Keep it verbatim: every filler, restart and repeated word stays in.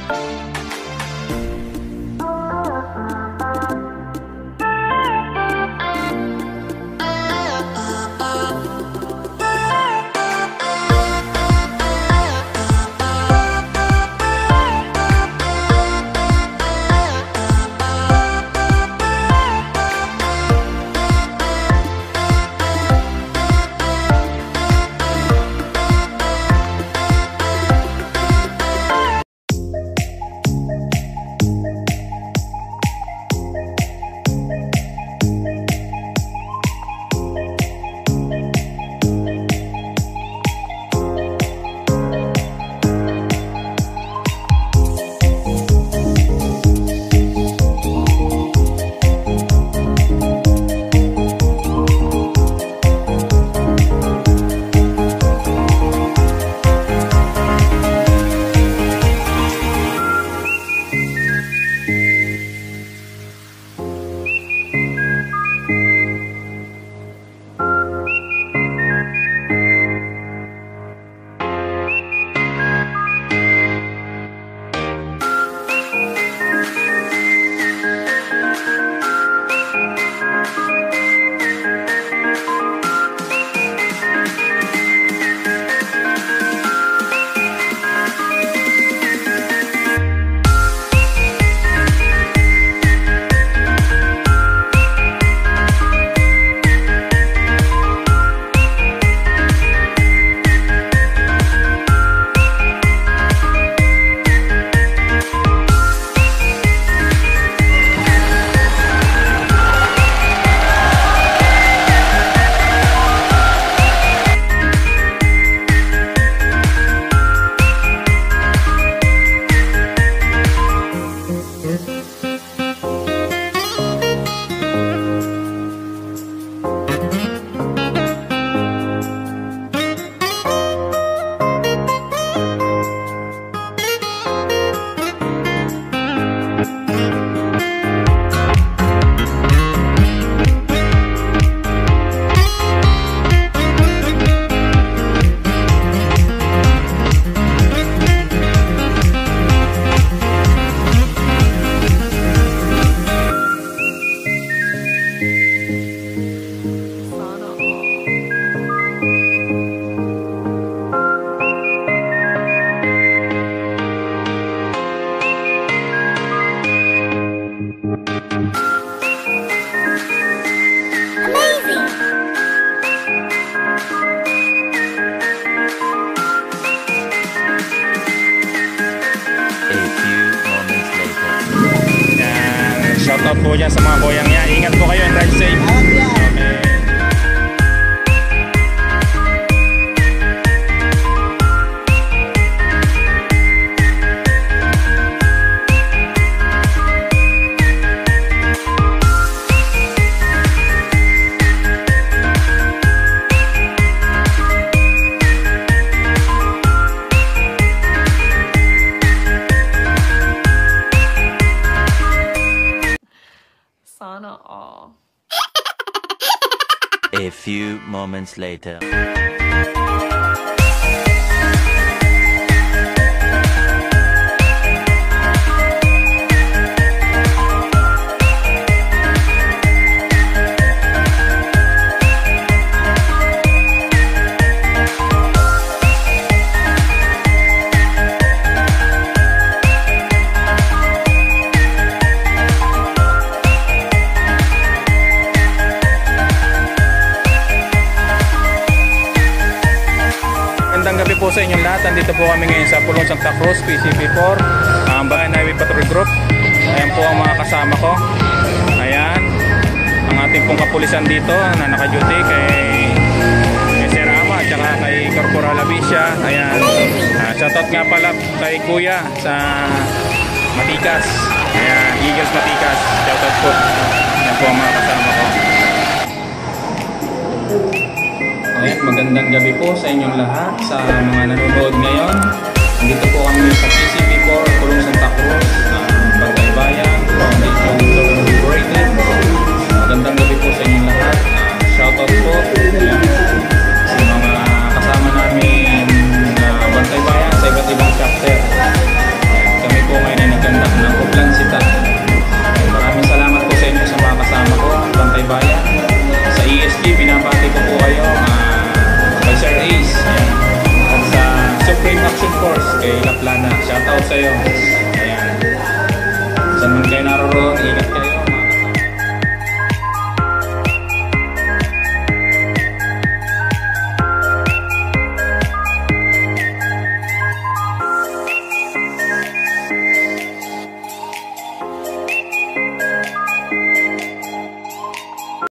Shoutout po dyan sa mga boyangnya. Ingat po kayo and drive safe. Okay. Sana all. A few moments later. Magandang gabi po sa inyong lahat. Andito po kami ngayon sa Pulong Santa Cruz, P C P four, ang Bayan Highway Patrol Group. Ayan po ang mga kasama ko. Ayan, ang ating pong kapulisan dito na naka-duty kay, kay Sir Ama at saka kay Corporal Avisha. Ayan, uh, shoutout nga pala kay Kuya sa Matikas. Ayan, Eagles Matikas. Shoutout po. Ayan po ang mga kasama ko. Ayan, magandang gabi po sa inyong lahat, sa mga nanonood ngayon. Nandito po kami sa P C P four, Pulong Santa Cruz, uh, Bantay Bayan, Foundation Incorporated. Magandang gabi po sa inyong lahat. Uh, shoutout po ayan, sa mga kasama namin na uh, Bantay Bayan sa iba't ibang chapter. Ayan, kami po kayo. Ayan. Saan man kayo naroon, ingat